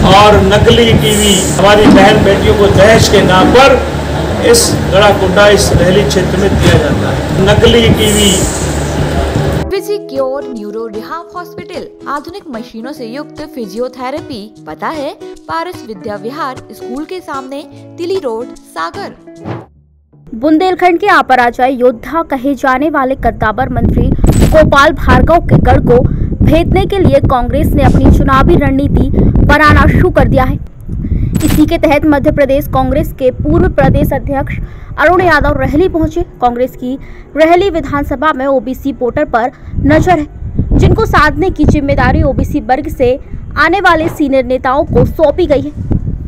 और नकली टीवी हमारी बहन बेटियों को दहेज के नाम पर इस गढ़ाकोटा इस रहली क्षेत्र में दिया जाता है। नकली TV. Physicure neuro rehab hospital, आधुनिक मशीनों से युक्त फिजियोथेरेपी। पता है पारस विद्या विहार स्कूल के सामने, तिली रोड, सागर। बुंदेलखंड के अपराजय योद्धा कहे जाने वाले कद्दावर मंत्री गोपाल भार्गव के गढ़ को भेदने के लिए कांग्रेस ने अपनी चुनावी रणनीति बनाना शुरू कर दिया है। इसी के तहत मध्य प्रदेश कांग्रेस के पूर्व प्रदेश अध्यक्ष अरुण यादव रहली पहुंचे। कांग्रेस की रहली विधानसभा में ओबीसी वोटर पर नजर है, जिनको साधने की जिम्मेदारी ओबीसी वर्ग से आने वाले सीनियर नेताओं को सौंपी गई है।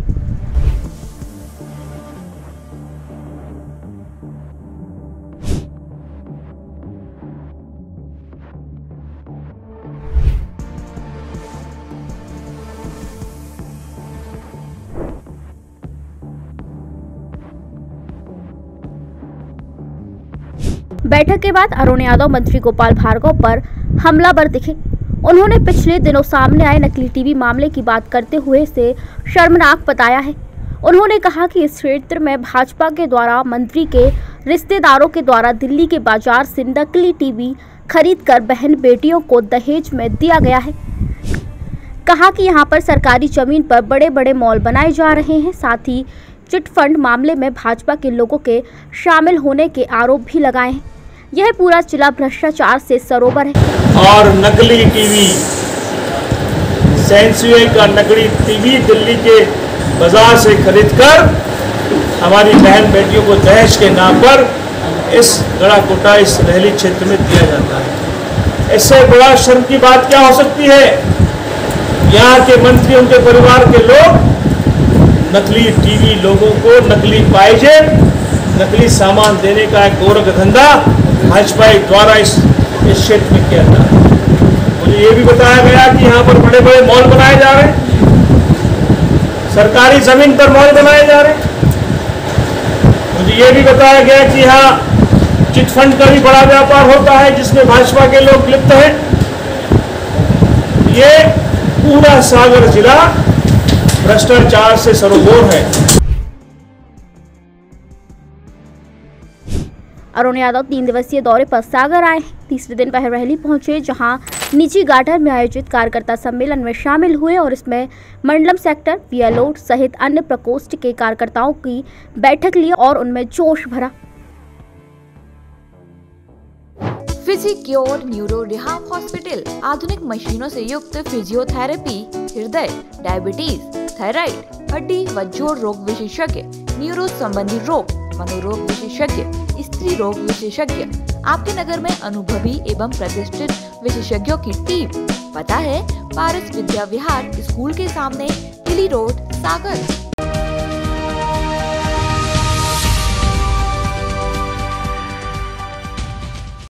बैठक के बाद अरुण यादव मंत्री गोपाल भार्गव पर हमलावर दिखे। उन्होंने पिछले दिनों सामने आए नकली टीवी मामले की बात करते हुए इसे शर्मनाक बताया है। उन्होंने कहा कि इस क्षेत्र में भाजपा के द्वारा मंत्री के रिश्तेदारों के द्वारा दिल्ली के बाजार से नकली टीवी खरीदकर बहन बेटियों को दहेज में दिया गया है। कहा कि यहां पर सरकारी जमीन पर बड़े बड़े मॉल बनाए जा रहे हैं। साथ ही चिट फंड मामले में भाजपा के लोगों के शामिल होने के आरोप भी लगाए हैं। यह पूरा जिला भ्रष्टाचार से सरोवर है। और नकली टीवी, सेंसुए का नकली टीवी दिल्ली के बाजार से खरीदकर हमारी बहन बेटियों को दहेज के नाम पर इस गढ़ाकोटा इस रहली क्षेत्र में दिया जाता है। इससे बड़ा शर्म की बात क्या हो सकती है? यहाँ के मंत्री, उनके परिवार के लोग नकली टीवी, लोगों को नकली पाइजेब, नकली सामान देने का एक गोरख धंधा भाजपा द्वारा इस क्षेत्र में किया जा रहा है। मुझे ये भी बताया गया कि यहाँ पर बड़े बड़े मॉल बनाए जा रहे हैं, सरकारी जमीन पर मॉल बनाए जा रहे हैं। मुझे ये भी बताया गया कि यहाँ चिट फंड का भी बड़ा व्यापार होता है जिसमें भाजपा के लोग लिप्त हैं। ये पूरा सागर जिला भ्रष्टाचार से सरोवर है। अरुण यादव 3 दिवसीय दौरे पर सागर आए हैं। तीसरे दिन वह रहली पहुंचे, जहां निजी गार्डन में आयोजित कार्यकर्ता सम्मेलन में शामिल हुए और इसमें मंडलम सेक्टर, बीएलओ सहित अन्य प्रकोष्ठ के कार्यकर्ताओं की बैठक ली और उनमें जोश भरा। फिजिक्योर न्यूरो रिहाब हॉस्पिटल, आधुनिक मशीनों से युक्त फिजियोथेरेपी, हृदय, डायबिटीज, थायराइड, हड्डी व जोड़ रोग विशेषज्ञ, न्यूरो संबंधी रोग, मनोरोग विशेषज्ञ, स्त्री रोग विशेषज्ञ। आपके नगर में अनुभवी एवं प्रतिष्ठित विशेषज्ञों की टीम। पता है पारस विद्या विहार स्कूल के सामने, तिली रोड, सागर।